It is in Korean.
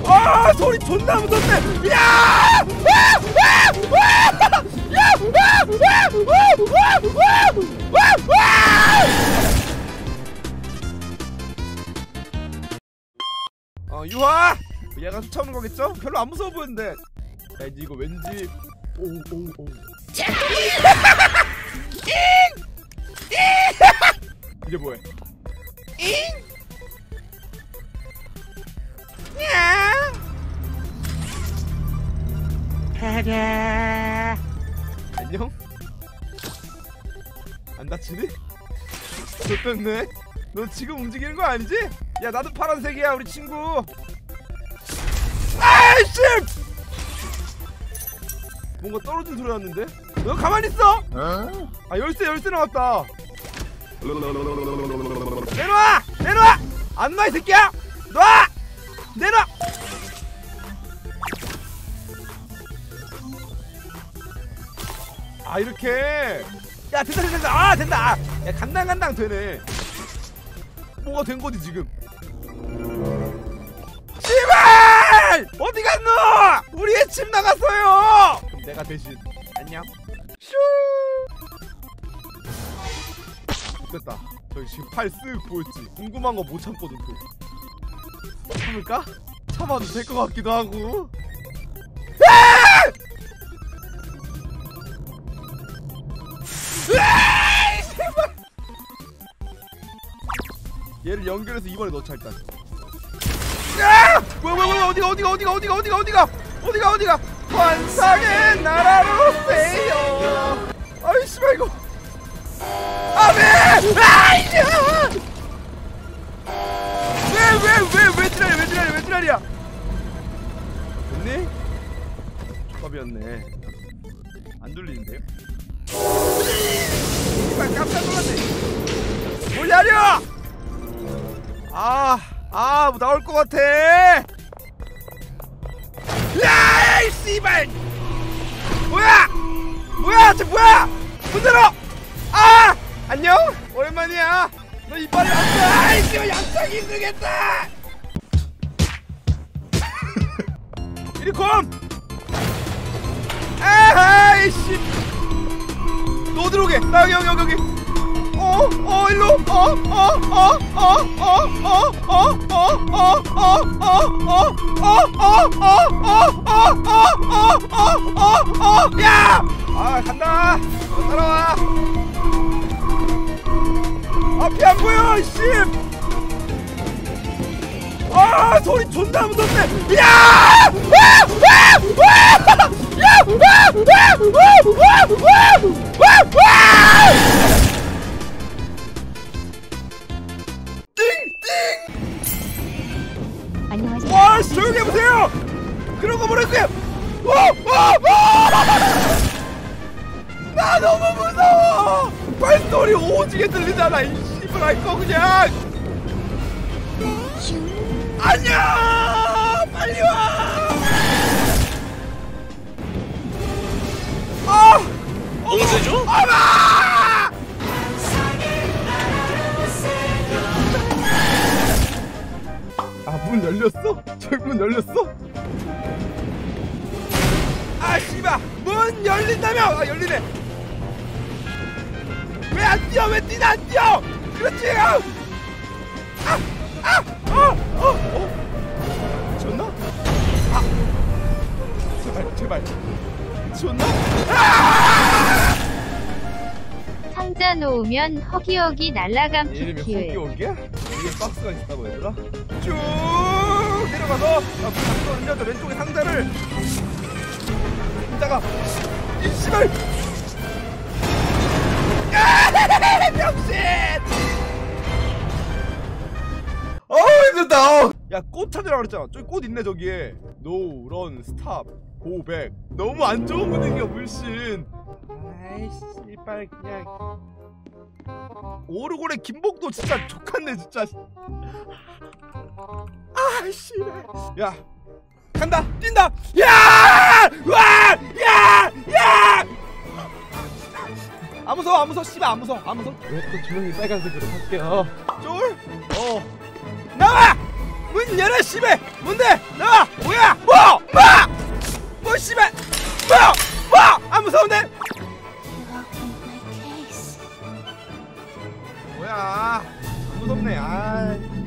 아 소리 존나 무섭네. 야! 유하! 얘가 쫓아오는 거겠죠? 별로 안 무서워 보이는데. 야 이거 왠지 오오오 이게 뭐야? 안녕? 안 다치니? 좋겠네. 너 지금 움직이는 거 아니지? 야 나도 파란색이야 우리 친구. 아이씨! 뭔가 떨어진 소리 났는데? 너 가만히 있어! 아 열쇠 나왔다. 내놔! 내놔! 안 놔 이 새끼야! 놔! 내놔! 아 이렇게. 야 된다. 아 된다. 야 간당 되네. 뭐가 된 거지 지금? 씨발! 어디 갔노? 우리의 집 나갔어요. 그럼 내가 대신 안녕. 슈. 됐다. 저기 지금 팔 쓱 보였지? 궁금한 거 못 참거든 또. 참을까? 참아도 될 것 같기도 하고. 얘를 연결해서 이번에 넣자 일단. 뭐야 어디가 환상의 나라로 세요. 아이 씨발 이거 아메 아이야 왜 지랄이야 됐니? 조합이었네. 안 돌리는데요? 씨발 깜짝 놀랐네. 뭘 야려. 뭐 나올 것 같아. 야, 이 씨발. 뭐야, 쟤 뭐야? 문 열어. 안녕. 오랜만이야. 너 이빨이 왔어. 아이 씨발 양상이 힘들겠다. 이리콤. 아이씨. 너 어디로 오게? 나 여기. 일로. 야! 간다. 따라와. 앞이 안 보여, 씨. 소리 존나 무섭네. 야! 안녕하세요. 와, 조용히 해보세요. 그런 거 모르겠어요. 나 너무 무서워. 발소리 오지게 들리잖아. 이 씨발 거 그냥. 안녕. 빨리 와. 봉쇄죠? 문 열렸어? 저기 문 열렸어? 씨발 문 열린다며! 열리네. 왜 안 뛰어? 왜 뛰나 안 뛰어? 그렇지. 미쳤나? 제발 미쳤나? 상자 놓으면 허기허기 날아감 이름이 키키을. 허기허기야? 이게 박스가 있다고 얘들아? 쭉 내려가서 상자 왼쪽에 상자를 이따가 이 씨발 병신! 힘들다. 야 꽃 찾으라 그랬잖아. 저기 꽃 있네 저기에. 노런 스탑 고백. 너무 안 좋은 분위기가 물씬. 아이 씨발 그냥 오르골의 김복도 진짜 족같네 진짜. 씨발. 야 간다. 뛴다. 야! 와! 야! 안 무서워 씨발 안 무서워. 왜 또 조용히 빨간색으로 할게요. 쫄? 나와! 문 열어 씨발. 뭔데? 나와. 뭐야? 뭐 씨발. 아 무서운데? 뭐야? 안 무섭네. 아.